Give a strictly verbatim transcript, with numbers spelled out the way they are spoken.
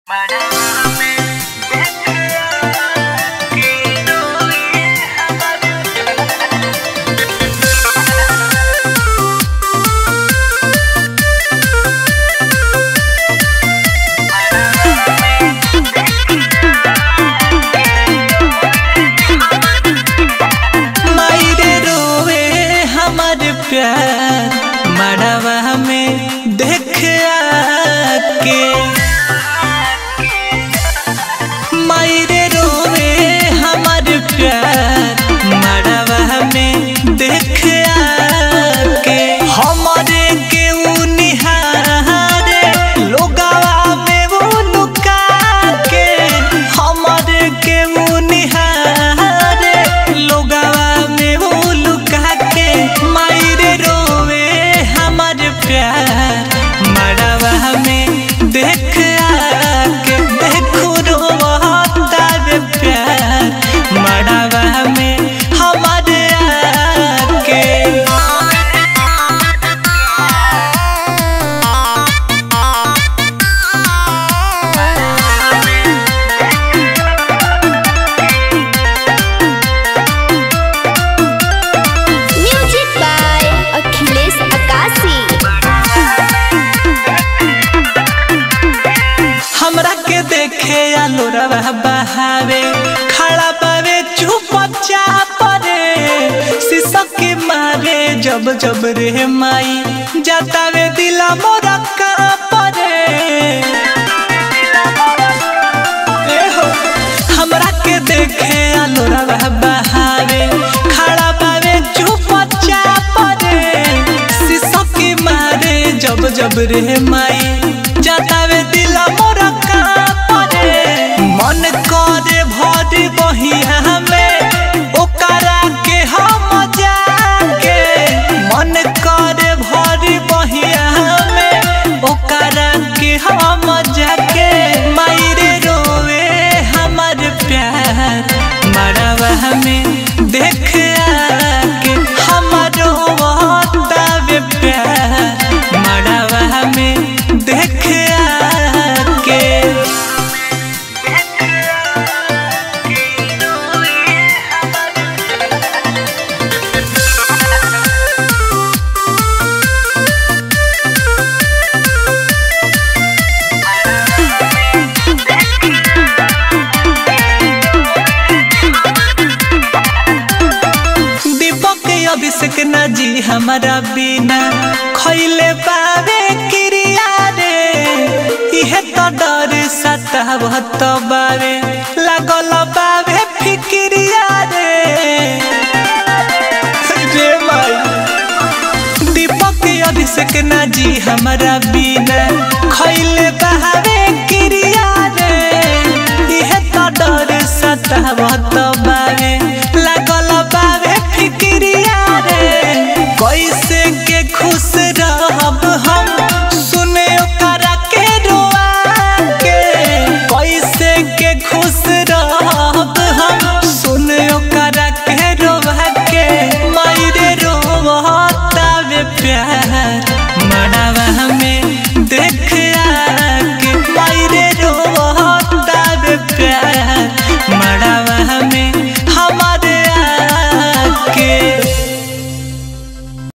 प्यार मड़वा में देख आके मायरे रोवे हमार प्यार मड़वा में देख आके हमारे के उ निहारे लोगवा में वो लुका के हमारे के उ निहारे लोगवा में वो लुका के मायरे रोवे हमार प्यार मड़वा में देख आके देखो रोता रे प्यार मड़वा में हमारे आके म्यूजिक बाय अखिलेश आकाशी। हमरा के देखे आलोरवा बहावे खड़ा पावे चुपचाप रे शीशा के मारे जब जब रे माई जातावे दिला मोरा कांप रे ए हो हमरा के देखे आलोरवा बहावे खड़ा पावे चुपचाप रे शीशा के मारे जब जब रे माई जातावे दिला मोरा कांप रे मन करे भरी बहिया में ओकरा के हम जाके मन करे भरी बहिया में ओकरा के हम जाके मायरे रोवे हमार प्यार मड़वा में देख आके हमारो बतावे प्यार मड़वा में देख आके दीपक अभिषेक ना जी हमारा बिना खैले पावे क्रिया रे इहे तो डर सतावत बावे लागल बावे फिक्रिया रे रे माई दीपक अभिषेक ना जी हमारा बिना खैले पावे क्रिया रे इहे तो डर सतावत बावे लागल बावे फिक्रिया रे कैसे के खुश रहब हम सुने ओकरा के रोआ के कैसे के खुश रहब हम सुने ओकरा के रोआ के मायरे रोता वे प्यार मड़वा में